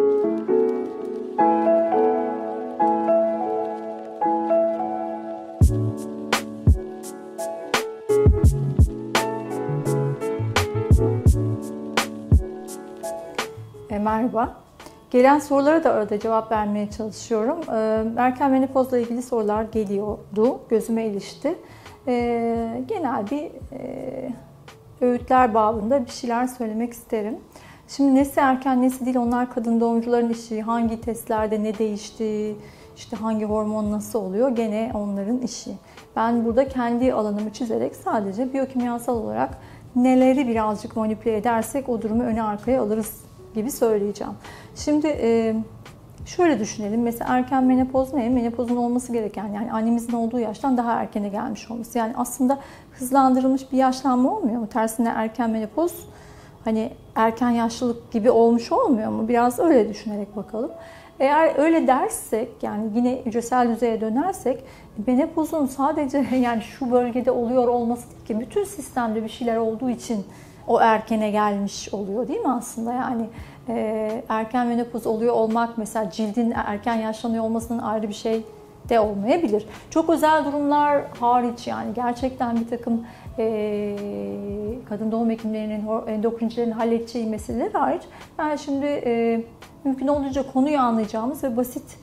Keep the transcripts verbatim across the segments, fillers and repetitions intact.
E, merhaba. Gelen sorulara da arada cevap vermeye çalışıyorum. E, erken menopozla ilgili sorular geliyordu, gözüme ilişti. E, genel bir e, öğütler babında bir şeyler söylemek isterim. Şimdi nesi erken, nesi değil, onlar kadın doğumcuların işi. Hangi testlerde ne değişti, işte hangi hormon nasıl oluyor, gene onların işi. Ben burada kendi alanımı çizerek sadece biyokimyasal olarak neleri birazcık manipüle edersek o durumu öne arkaya alırız gibi söyleyeceğim. Şimdi şöyle düşünelim. Mesela erken menopoz ne? Menopozun olması gereken, yani annemizin olduğu yaştan daha erkene gelmiş olması. Yani aslında hızlandırılmış bir yaşlanma olmuyor mu? Tersine erken menopoz hani erken yaşlılık gibi olmuş olmuyor mu? Biraz öyle düşünerek bakalım. Eğer öyle dersek, yani yine hücresel düzeye dönersek, menopozun sadece yani şu bölgede oluyor olması değil ki, bütün sistemde bir şeyler olduğu için o erkene gelmiş oluyor değil mi aslında? Yani e, erken menopoz oluyor olmak, mesela cildin erken yaşlanıyor olmasının ayrı bir şey de olmayabilir. Çok özel durumlar hariç, yani gerçekten bir takım e, kadın doğum hekimlerinin, endokrincilerin halledeceği meseleler hariç, ben şimdi e, mümkün olduğunca konuyu anlayacağımız ve basit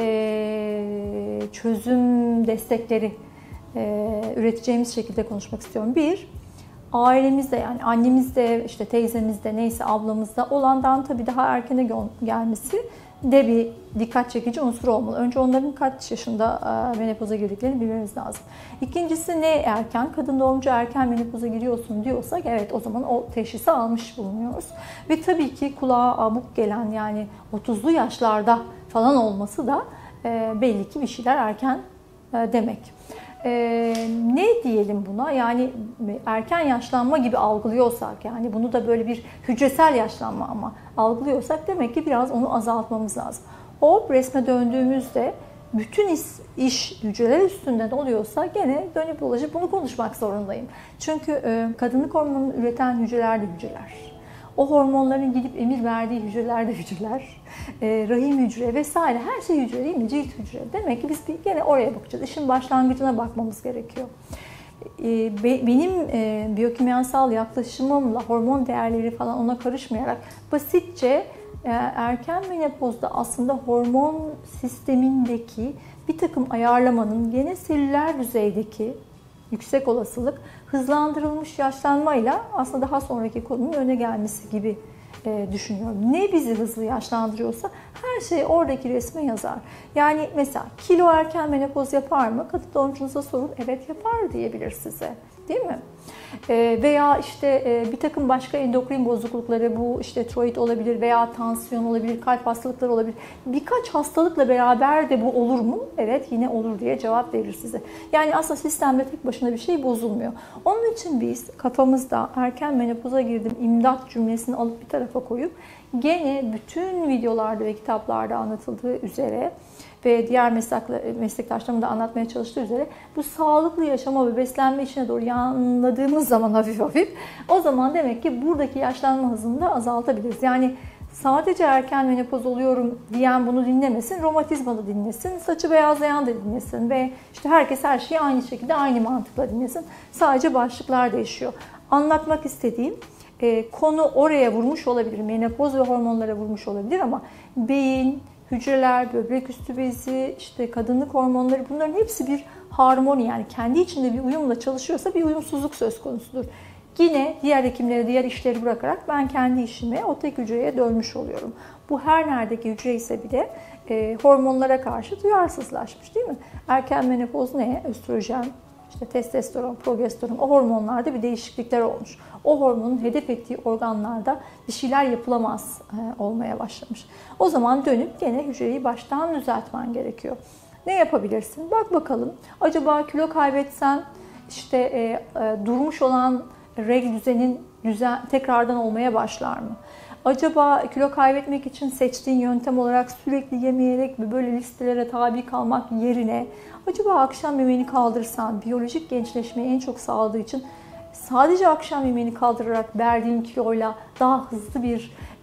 e, çözüm destekleri e, üreteceğimiz şekilde konuşmak istiyorum. Bir, ailemizde, yani annemizde, işte teyzemizde, neyse ablamızda olandan tabii daha erkene gelmesi de bir dikkat çekici unsur olmalı. Önce onların kaç yaşında menopoza girdiklerini bilmemiz lazım. İkincisi, ne erken? Kadın doğumcu erken menopoza giriyorsun diyorsak, evet, o zaman o teşhisi almış bulunuyoruz. Ve tabii ki kulağa abuk gelen, yani otuzlu yaşlarda falan olması da belli ki bir şeyler erken demek. Ee, ne diyelim buna? Yani erken yaşlanma gibi algılıyorsak, yani bunu da böyle bir hücresel yaşlanma ama algılıyorsak, demek ki biraz onu azaltmamız lazım. O resme döndüğümüzde bütün iş, iş hücreler üstünden oluyorsa gene dönüp dolaşıp bunu konuşmak zorundayım. Çünkü e, kadınlık hormonunu üreten hücreler de hücreler. O hormonların gidip emir verdiği hücreler de hücreler. E, rahim hücre vesaire, her şey hücre değil mi? Cilt hücre. Demek ki biz bir gene oraya bakacağız. İşin başlangıcına bakmamız gerekiyor. E, be, benim e, biyokimyasal yaklaşımımla hormon değerleri falan ona karışmayarak basitçe e, erken menopozda aslında hormon sistemindeki bir takım ayarlamanın gene selüler düzeydeki yüksek olasılık hızlandırılmış yaşlanmayla aslında daha sonraki konunun öne gelmesi gibi e, düşünüyorum. Ne bizi hızlı yaşlandırıyorsa her şey oradaki resme yazar. Yani mesela kilo erken menopoz yapar mı? Kadın doğumcunuza sorun, evet yapar diyebilir size. Değil mi? E, veya işte e, bir takım başka endokrin bozuklukları, bu işte tiroid olabilir veya tansiyon olabilir, kalp hastalıkları olabilir. Birkaç hastalıkla beraber de bu olur mu? Evet, yine olur diye cevap verir size. Yani aslında sistemde tek başına bir şey bozulmuyor. Onun için biz kafamızda erken menopoza girdim imdat cümlesini alıp bir tarafa koyup gene bütün videolarda ve kitaplarda anlatıldığı üzere ve diğer meslektaşlarımın da anlatmaya çalıştığı üzere bu sağlıklı yaşama ve beslenme işine doğru yanladığımız zaman hafif hafif, o zaman demek ki buradaki yaşlanma hızını da azaltabiliriz. Yani sadece erken menopoz oluyorum diyen bunu dinlemesin, romatizmalı dinlesin, saçı beyazlayan da dinlesin ve işte herkes her şeyi aynı şekilde, aynı mantıkla dinlesin. Sadece başlıklar değişiyor. Anlatmak istediğim e, konu oraya vurmuş olabilir, menopoz ve hormonlara vurmuş olabilir ama beyin, hücreler, böbrek üstü bezi, işte kadınlık hormonları, bunların hepsi bir harmoni, yani kendi içinde bir uyumla çalışıyorsa bir uyumsuzluk söz konusudur. Yine diğer hekimleri, diğer işleri bırakarak ben kendi işime, o tek hücreye dönmüş oluyorum. Bu her neredeki hücre ise bile e, hormonlara karşı duyarsızlaşmış değil mi? Erken menopoz ne? Östrojen, işte testosteron, progesteron, o hormonlarda bir değişiklikler olmuş. O hormonun hedef ettiği organlarda bir şeyler yapılamaz e, olmaya başlamış. O zaman dönüp gene hücreyi baştan düzeltmen gerekiyor. Ne yapabilirsin? Bak bakalım. Acaba kilo kaybetsen işte e, e, durmuş olan regl düzenin düzen, tekrardan olmaya başlar mı? Acaba kilo kaybetmek için seçtiğin yöntem olarak sürekli yemeyerek ve böyle listelere tabi kalmak yerine acaba akşam yemeğini kaldırsan, biyolojik gençleşmeyi en çok sağladığı için sadece akşam yemeğini kaldırarak verdiğin kiloyla daha hızlı bir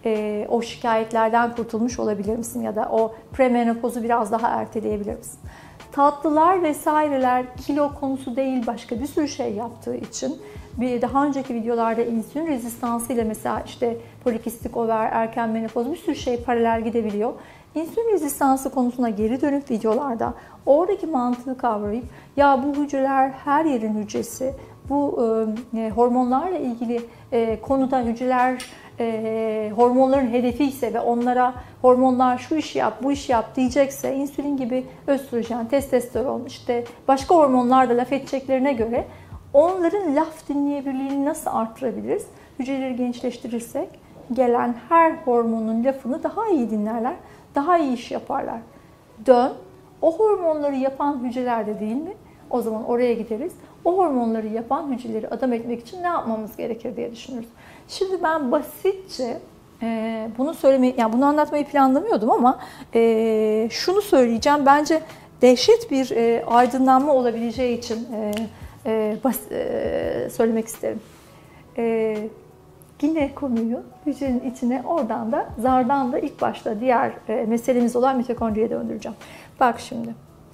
e, o şikayetlerden kurtulmuş olabilir misin? Ya da o premenopozu biraz daha erteleyebilir misin? Tatlılar vesaireler kilo konusu değil, başka bir sürü şey yaptığı için bir daha önceki videolarda insülin rezistansı ile mesela işte polikistik over, erken menopoz, bir sürü şey paralel gidebiliyor. İnsülin rezistansı konusuna geri dönüp videolarda oradaki mantığı kavrayıp ya bu hücreler her yerin hücresi, bu e, hormonlarla ilgili e, konuda hücreler e, hormonların hedefi ise ve onlara hormonlar şu işi yap, bu işi yap diyecekse insülin gibi östrojen, testosteron, işte başka hormonlar da laf edeceklerine göre onların laf dinleyebilirliğini nasıl arttırabiliriz? Hücreleri gençleştirirsek gelen her hormonun lafını daha iyi dinlerler, daha iyi iş yaparlar. Dön, o hormonları yapan hücrelerde değil mi? O zaman oraya gideriz. O hormonları yapan hücreleri adam etmek için ne yapmamız gerekir diye düşünürüz. Şimdi ben basitçe e, bunu söylemeyi, yani bunu anlatmayı planlamıyordum ama e, şunu söyleyeceğim. Bence dehşet bir e, aydınlanma olabileceği için e, e, bas, e, söylemek isterim. E, Yine konuyu hücrenin içine oradan da zardan da ilk başta diğer e, meselemiz olan mitokondriye döndüreceğim. Bak şimdi.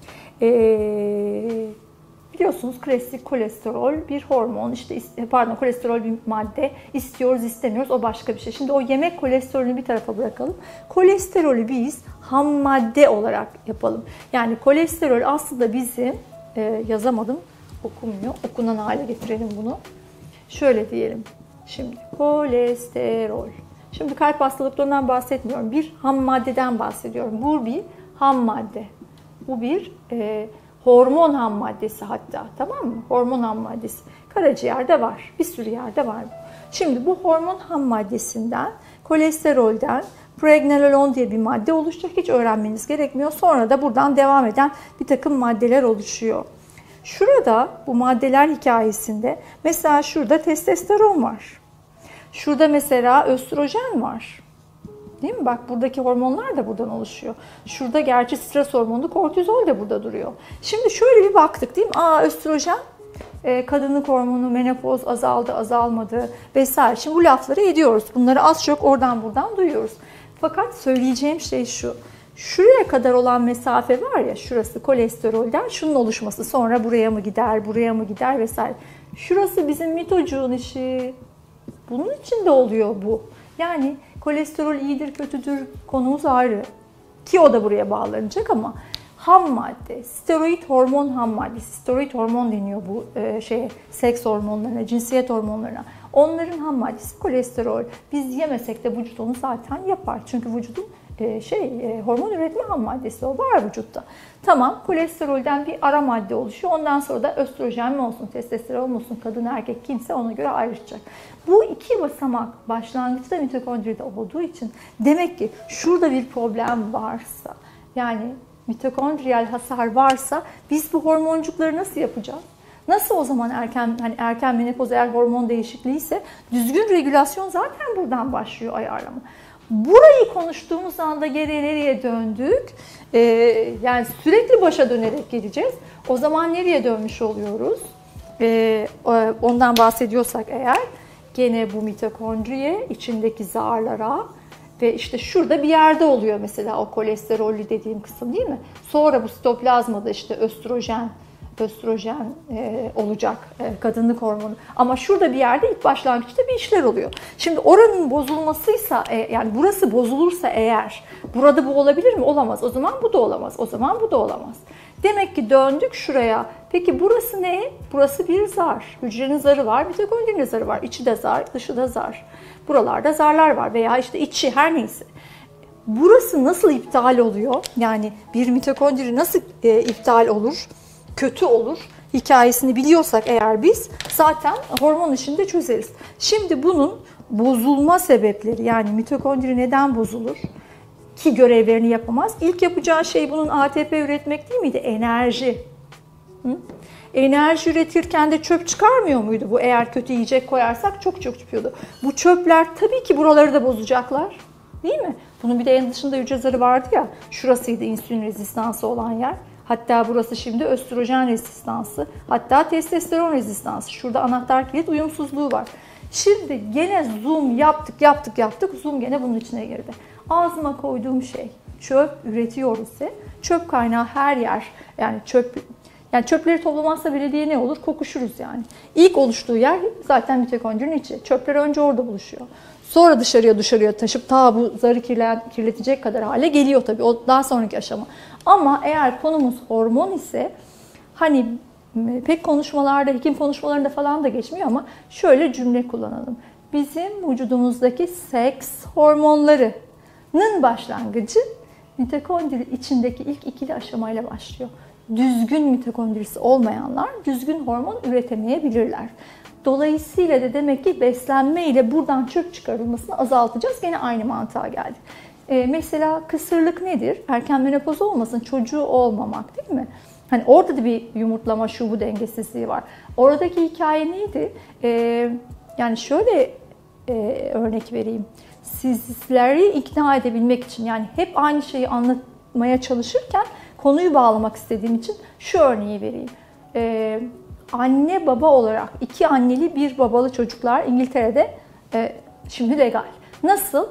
Eee Biliyorsunuz klasik kolesterol bir hormon, işte pardon kolesterol bir madde, istiyoruz istemiyoruz o başka bir şey. Şimdi o yemek kolesterolünü bir tarafa bırakalım. Kolesterolü biz ham madde olarak yapalım. Yani kolesterol aslında bizim e, yazamadım, okunmuyor, okunan hale getirelim bunu. Şöyle diyelim. Şimdi kolesterol. Şimdi kalp hastalıklarından bahsetmiyorum. Bir ham maddeden bahsediyorum. Bu bir ham madde. Bu bir e, hormon ham maddesi hatta, tamam mı? Hormon ham maddesi. Karaciğerde var. Bir sürü yerde var. Şimdi bu hormon ham maddesinden, kolesterolden pregnenolon diye bir madde oluşacak. Hiç öğrenmeniz gerekmiyor. Sonra da buradan devam eden bir takım maddeler oluşuyor. Şurada bu maddeler hikayesinde mesela şurada testosteron var. Şurada mesela östrojen var. Değil mi? Bak buradaki hormonlar da buradan oluşuyor. Şurada gerçi stres hormonu kortizol de burada duruyor. Şimdi şöyle bir baktık değil mi? Aa östrojen, e, kadınlık hormonu, menopoz azaldı, azalmadı vesaire. Şimdi bu lafları ediyoruz. Bunları az çok oradan buradan duyuyoruz. Fakat söyleyeceğim şey şu. Şuraya kadar olan mesafe var ya, şurası kolesterolden şunun oluşması. Sonra buraya mı gider, buraya mı gider vesaire. Şurası bizim mitocuğun işi. Bunun için de oluyor bu. Yani kolesterol iyidir, kötüdür konumuz ayrı. Ki o da buraya bağlanacak ama ham madde, steroid hormon ham maddesi. Steroid hormon deniyor bu e, şeye, seks hormonlarına, cinsiyet hormonlarına. Onların ham maddesi kolesterol. Biz yemesek de vücut onu zaten yapar. Çünkü vücudun e, şey e, hormon üretme ham maddesi o var vücutta. Tamam, kolesterolden bir ara madde oluşuyor. Ondan sonra da östrojen mi olsun, testosteron mu olsun, kadın erkek kimse ona göre ayrışacak. Bu iki basamak başlangıçta mitokondride olduğu için demek ki şurada bir problem varsa, yani mitokondriyal hasar varsa biz bu hormoncukları nasıl yapacağız? Nasıl o zaman erken hani erken menopoz eğer hormon değişikliği ise düzgün regülasyon zaten buradan başlıyor ayarlama. Burayı konuştuğumuz anda geriye nereye döndük? Ee, yani sürekli başa dönerek geleceğiz. O zaman nereye dönmüş oluyoruz? Ee, ondan bahsediyorsak eğer gene bu mitokondriye, içindeki zarlara ve işte şurada bir yerde oluyor mesela o kolesterollü dediğim kısım değil mi? Sonra bu sitoplazmada işte östrojen, östrojen e, olacak, e, kadınlık hormonu. Ama şurada bir yerde ilk başlangıçta bir işler oluyor. Şimdi oranın bozulmasıysa, e, yani burası bozulursa eğer, burada bu olabilir mi? Olamaz. O zaman bu da olamaz. O zaman bu da olamaz. Demek ki döndük şuraya. Peki burası ne? Burası bir zar. Hücrenin zarı var, mitokondrinin zarı var. İçi de zar, dışı da zar. Buralarda zarlar var veya işte içi her neyse. Burası nasıl iptal oluyor? Yani bir mitokondri nasıl e, iptal olur? Kötü olur hikayesini biliyorsak eğer biz zaten hormon işini de çözeriz. Şimdi bunun bozulma sebepleri, yani mitokondri neden bozulur ki görevlerini yapamaz? İlk yapacağı şey bunun A T P üretmek değil miydi? Enerji. Hı? Enerji üretirken de çöp çıkarmıyor muydu bu? Eğer kötü yiyecek koyarsak çok çok çıkıyordu. Bu çöpler tabii ki buraları da bozacaklar. Değil mi? Bunun bir de en dışında hücre zarı vardı ya. Şurasıydı insülin rezistansı olan yer. Hatta burası şimdi östrojen rezistansı. Hatta testosteron rezistansı. Şurada anahtar kilit uyumsuzluğu var. Şimdi gene zoom yaptık, yaptık, yaptık. Zoom gene bunun içine girdi. Ağzıma koyduğum şey çöp üretiyor ise çöp kaynağı her yer. Yani çöp yani çöpleri toplamazsa belediye ne olur? Kokuşuruz yani. İlk oluştuğu yer zaten mitokondrinin içi. Çöpler önce orada buluşuyor. Sonra dışarıya dışarıya taşıp ta bu zarı kirletecek kadar hale geliyor tabii. O daha sonraki aşama. Ama eğer konumuz hormon ise hani pek konuşmalarda, hekim konuşmalarında falan da geçmiyor ama şöyle cümle kullanalım. Bizim vücudumuzdaki seks hormonlarının başlangıcı mitokondri içindeki ilk ikili aşamayla başlıyor. Düzgün mitokondrisi olmayanlar düzgün hormon üretemeyebilirler. Dolayısıyla da demek ki beslenme ile buradan çöp çıkarılmasını azaltacağız. Gene aynı mantığa geldik. Ee, mesela kısırlık nedir? Erken menopoz olmasın, çocuğu olmamak değil mi? Hani orada da bir yumurtlama, şu bu dengesizliği var. Oradaki hikaye neydi? Ee, yani şöyle e, örnek vereyim. Sizleri ikna edebilmek için, yani hep aynı şeyi anlatmaya çalışırken konuyu bağlamak istediğim için şu örneği vereyim. Ee, anne baba olarak iki anneli bir babalı çocuklar İngiltere'de e, şimdi legal. Nasıl?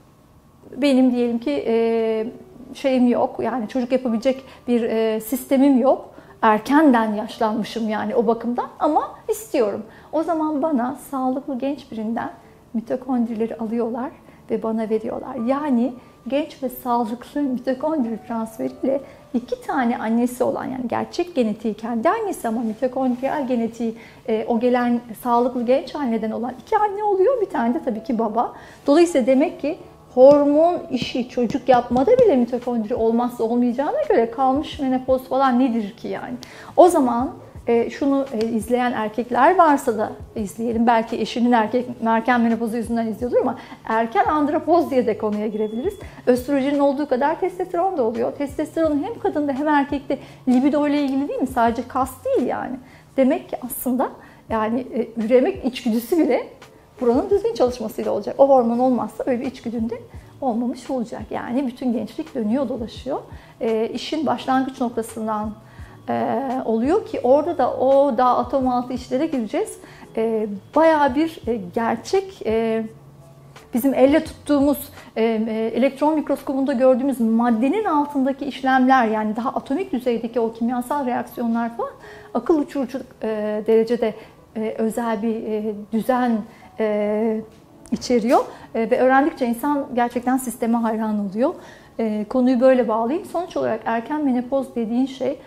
Benim diyelim ki e, şeyim yok, yani çocuk yapabilecek bir e, sistemim yok. Erkenden yaşlanmışım yani o bakımdan ama istiyorum. O zaman bana sağlıklı genç birinden mitokondrileri alıyorlar ve bana veriyorlar. Yani genç ve sağlıklı mitokondri transferiyle iki tane annesi olan, yani gerçek genetiği kendi annesi ama mitokondriyal genetiği e, o gelen sağlıklı genç anneden olan iki anne oluyor. Bir tane de tabii ki baba. Dolayısıyla demek ki hormon işi çocuk yapmada bile mitokondri olmazsa olmayacağına göre kalmış menopoz falan nedir ki yani? O zaman e, şunu e, izleyen erkekler varsa da izleyelim. Belki eşinin erkek erken menopozu yüzünden izliyordur ama erken andropoz diye de konuya girebiliriz. Östrojenin olduğu kadar testosteron da oluyor. Testosteron hem kadında hem erkekte libido ile ilgili değil mi? Sadece kas değil yani. Demek ki aslında yani e, üremek içgüdüsü bile buranın düzgün çalışmasıyla olacak. O hormon olmazsa öyle bir içgüdünde olmamış olacak. Yani bütün gençlik dönüyor dolaşıyor. E, işin başlangıç noktasından e, oluyor ki orada da o daha atom altı işlere gireceğiz. E, bayağı bir e, gerçek e, bizim elle tuttuğumuz e, e, elektron mikroskobunda gördüğümüz maddenin altındaki işlemler, yani daha atomik düzeydeki o kimyasal reaksiyonlar falan akıl uçurucu e, derecede e, özel bir e, düzen e, içeriyor e, ve öğrendikçe insan gerçekten sisteme hayran oluyor. E, konuyu böyle bağlayayım. Sonuç olarak erken menopoz dediğin şey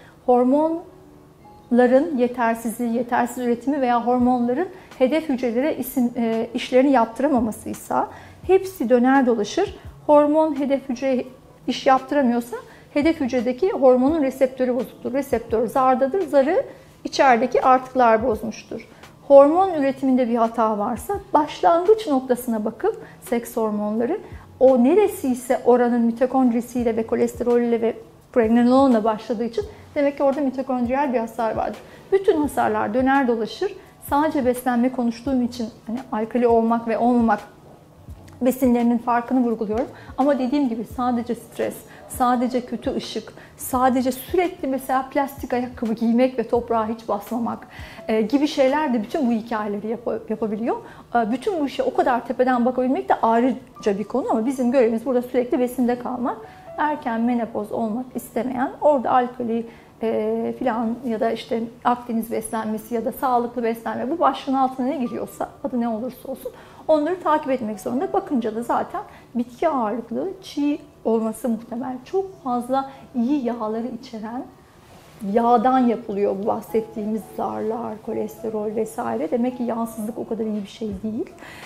hormonların yetersizliği, yetersiz üretimi veya hormonların hedef hücrelere isim, e, işlerini yaptıramamasıysa hepsi döner dolaşır. Hormon hedef hücreye iş yaptıramıyorsa hedef hücredeki hormonun reseptörü bozuktur. Reseptör zardadır, zarı içerideki artıklar bozmuştur. Hormon üretiminde bir hata varsa başlangıç noktasına bakıp seks hormonları o neresiyse oranın mitokondrisiyle ve kolesterolüyle ve pregnenolonla başladığı için demek ki orada mitokondriyal bir hasar vardır. Bütün hasarlar döner dolaşır. Sadece beslenme konuştuğum için hani alkali olmak ve olmamak besinlerinin farkını vurguluyorum. Ama dediğim gibi sadece stres, sadece kötü ışık, sadece sürekli mesela plastik ayakkabı giymek ve toprağa hiç basmamak e, gibi şeyler de bütün bu hikayeleri yap- yapabiliyor. E, bütün bu işe o kadar tepeden bakabilmek de ayrıca bir konu ama bizim görevimiz burada sürekli besinde kalmak. Erken menopoz olmak istemeyen, orada alkoli e, filan ya da işte Akdeniz beslenmesi ya da sağlıklı beslenme, bu başlığın altına ne giriyorsa, adı ne olursa olsun onları takip etmek zorunda. Bakınca da zaten bitki ağırlıklı, çiğ olması muhtemel. Çok fazla iyi yağları içeren yağdan yapılıyor bu bahsettiğimiz zarlar, kolesterol vesaire. Demek ki yağsızlık o kadar iyi bir şey değil.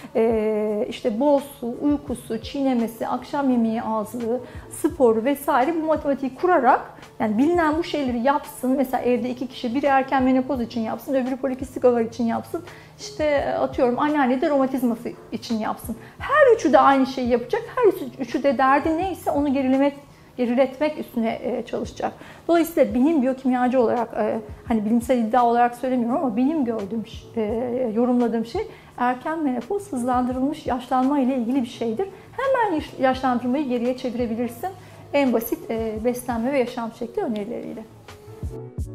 Ee, işte bol su, uykusu, çiğnemesi, akşam yemeği azlığı, sporu vesaire, bu matematiği kurarak yani bilinen bu şeyleri yapsın. Mesela evde iki kişi, biri erken menopoz için yapsın, öbürü polikistik ovar için yapsın. İşte atıyorum anneanne de romatizması için yapsın. Her üçü de aynı şeyi yapacak. Her üçü de derdi neyse onu gerilemek geriletmek üstüne çalışacak. Dolayısıyla benim biyokimyacı olarak, hani bilimsel iddia olarak söylemiyorum ama benim gördüğüm, yorumladığım şey erken menopoz hızlandırılmış yaşlanma ile ilgili bir şeydir. Hemen yaşlandırmayı geriye çevirebilirsin en basit beslenme ve yaşam şekli önerileriyle.